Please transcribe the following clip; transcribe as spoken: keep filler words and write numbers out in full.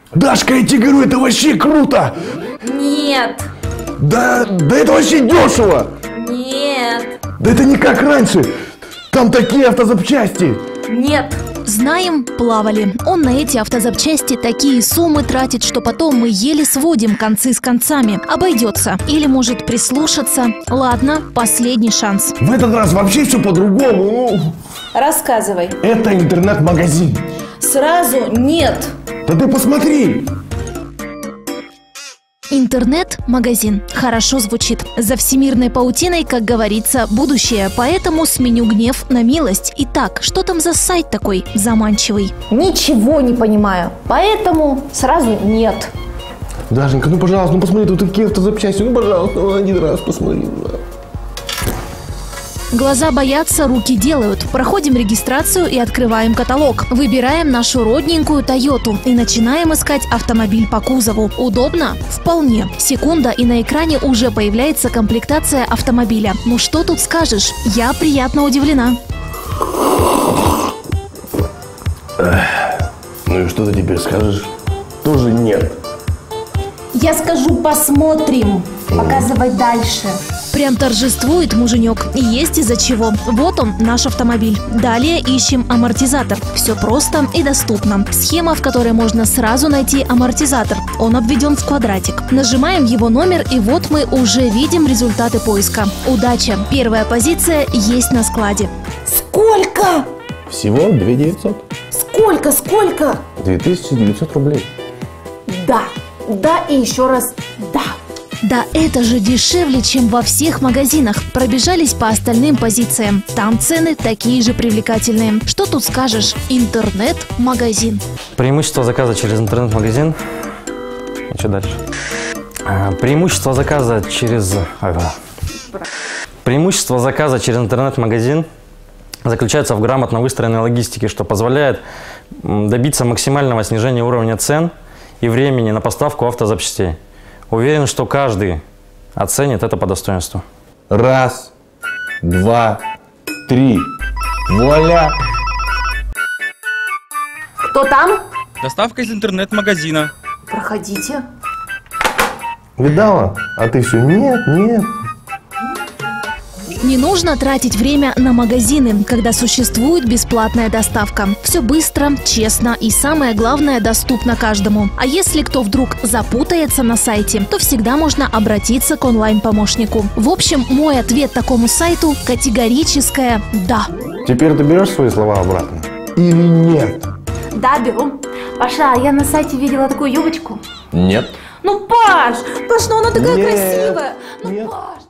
Дашка, я тебе говорю, это вообще круто! Нет. Да, да это вообще дешево! Нет. Да это не как раньше! Там такие автозапчасти! Нет. Знаем, плавали. Он на эти автозапчасти такие суммы тратит, что потом мы еле сводим концы с концами. Обойдется. Или может прислушаться. Ладно, последний шанс. В этот раз вообще все по-другому. Ну, Рассказывай. это интернет-магазин. Сразу нет. Да ты посмотри! Интернет-магазин. Хорошо звучит. За всемирной паутиной, как говорится, будущее. Поэтому сменю гнев на милость. Итак, что там за сайт такой заманчивый? Ничего не понимаю. Поэтому сразу нет. Дашенька, ну пожалуйста, ну посмотри, тут такие автозапчасти. Ну пожалуйста, ну, один раз посмотри. Да. Глаза боятся, руки делают. Проходим регистрацию и открываем каталог. Выбираем нашу родненькую Тойоту и начинаем искать автомобиль по кузову. Удобно? Вполне. Секунда, и на экране уже появляется комплектация автомобиля. Ну что тут скажешь? Я приятно удивлена. Ну и что ты теперь скажешь? Тоже нет. Я скажу, посмотрим. Показывай дальше. Прям торжествует муженек. И есть из-за чего. Вот он, наш автомобиль. Далее ищем амортизатор. Все просто и доступно. Схема, в которой можно сразу найти амортизатор. Он обведен в квадратик. Нажимаем его номер, и вот мы уже видим результаты поиска. Удача! Первая позиция есть на складе. Сколько? Всего две тысячи девятьсот. Сколько? Сколько? две тысячи девятьсот рублей. Да. Да и еще раз да. Да это же дешевле, чем во всех магазинах. Пробежались по остальным позициям. Там цены такие же привлекательные. Что тут скажешь? Интернет-магазин. Преимущество заказа через интернет-магазин. И что дальше? А, преимущество заказа через... Ага. Преимущество заказа через интернет-магазин заключается в грамотно выстроенной логистике, что позволяет добиться максимального снижения уровня цен и времени на поставку автозапчастей. Уверен, что каждый оценит это по достоинству. Раз, два, три. Вуаля! Кто там? Доставка из интернет-магазина. Проходите. Видала? А ты все нет, нет. Не нужно тратить время на магазины, когда существует бесплатная доставка. Все быстро, честно и, самое главное, доступно каждому. А если кто вдруг запутается на сайте, то всегда можно обратиться к онлайн-помощнику. В общем, мой ответ такому сайту – категорическое «да». Теперь ты берешь свои слова обратно? Или нет? Да, беру. Паша, я на сайте видела такую юбочку. Нет. Ну, Паш! Паш, ну она такая Нет. красивая! Ну, Нет. Паш!